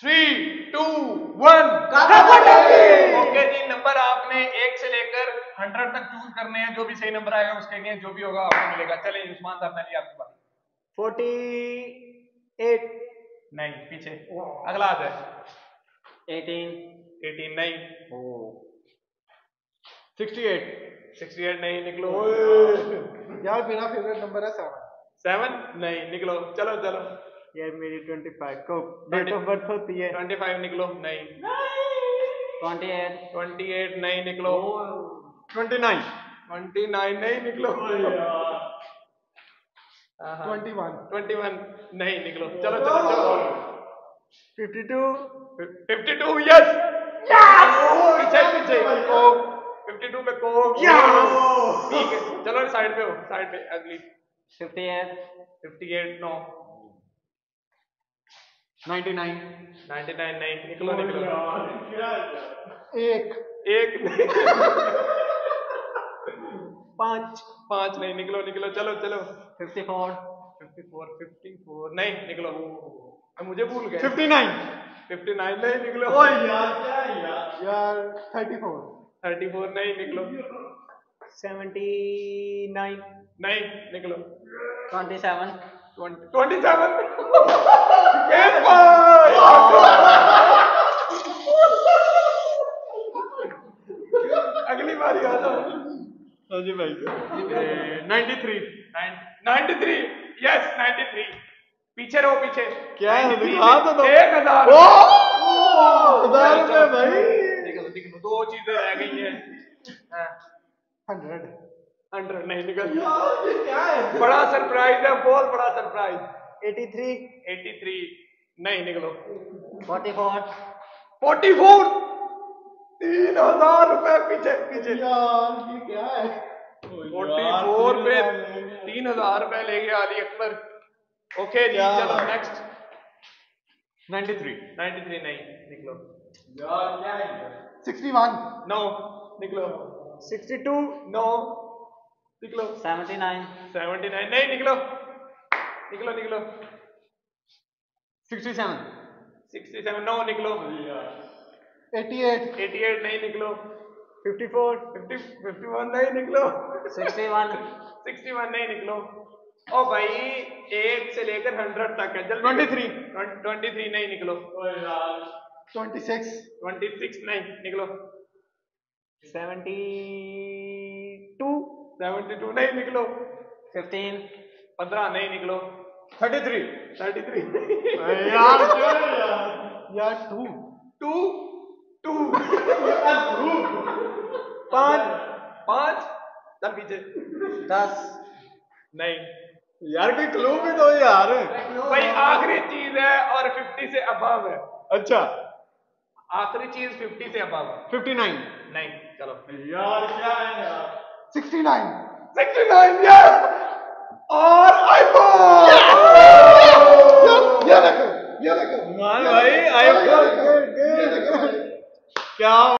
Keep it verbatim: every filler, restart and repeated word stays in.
Three two one. Okay जी, number आपने एक से लेकर हंड्रेड तक चूज करने हैं। जो भी सही नंबर आएगा उसके लिए जो भी होगा आपको मिलेगा। चलिए उस्मान साहब, पहले आपकी बात। फोर्टी एट नहीं, पीछे अगला आ जाए। एटीन एटीन नहीं। सिक्सटी एट सिक्सटी एट नहीं। निकलो यार, मेरा फेवरेट नंबर है सेवन। सेवन नहीं। निकलो चलो चलो यार, मेरी ट्वेंटी फाइव को डेट ऑफ बर्थ होती है। ट्वेंटी फाइव निकलो नहीं। ट्वेंटी एट ट्वेंटी एट नहीं। निकलो ट्वेंटी नाइन ट्वेंटी नाइन नहीं। निकलो ट्वेंटी वन ट्वेंटी वन नहीं। निकलो चलो चलो चलो fifty two fifty two yes पीछे पीछे कोक फिफ्टी टू पे कोक। ठीक है, चलो साइड पे हो, साइड पे। अगली fifty eight fifty eight no. Ninety nine ninety nine नहीं। निकलो निकलो एक एक पाँच पांच नहीं। निकलो निकलो चलो चलो fifty four fifty four fifty four नहीं। निकलो मुझे भूल गए। फिफ्टी नाइन फिफ्टी नाइन नहीं। निकलो यार क्या यार यार थर्टी फोर थर्टी फोर नहीं। निकलो सेवेंटी नाइन नहीं। निकलो ट्वेंटी सेवन ट्वेंटी सेवन अगली बारी आ जाओ। हाँ जी भाई। Ninety three ninety three yes ninety three. पीछे रहो पीछे। क्या है दिखा तो दो। एक हजार हजार रुपए भाई। निकलो निकलो, दो चीजें रह गई हैं। हंड्रेड हंड्रेड नहीं। निकल क्या है? बड़ा सरप्राइज है, बहुत बड़ा surprise. Eighty three eighty three नहीं। निकलो फोर्टी फोर फोर्टी फोर तीन हजार रुपए पीछे पीछे। यार ये क्या है? फोर्टी फोर पे तीन हजार रुपए ले गया अली अकबर। ओके जी चलो next. Ninety three ninety three नहीं। निकलो यार क्या है? Sixty one no. निकलो सिक्सटी टू नो। निकलो सेवेंटी नाइन सेवेंटी नाइन नहीं। निकलो निकलो निकलो sixty seven sixty seven no. निकलो एटी एट एटी एट नहीं। निकलो fifty four fifty fifty one नहीं। निकलो सिक्सटी वन सिक्सटी वन नहीं। निकलो ओ भाई, एक से लेकर हंड्रेड तक है। जल्दी ट्वेंटी थ्री ट्वेंटी थ्री नहीं। निकलो ट्वेंटी सिक्स ट्वेंटी सिक्स नहीं। निकलो सेवेंटी टू सेवेंटी टू नहीं। निकलो फिफ्टीन पंद्रह नहीं। निकलो थर्टी थ्री थर्टी थ्री यार यार टू टू टू पाँच पाँच चल पीछे। दस नहीं यार कोई क्लू भी दो यार। भाई आखिरी चीज है और फिफ्टी से अबव है। अच्छा आखिरी चीज फिफ्टी से अबव है। फिफ्टी नाइन नहीं। चलो यार क्या है यार? Sixty nine sixty nine yes और आईफोन। ये देखो ये देखो भाई आईफोन क्या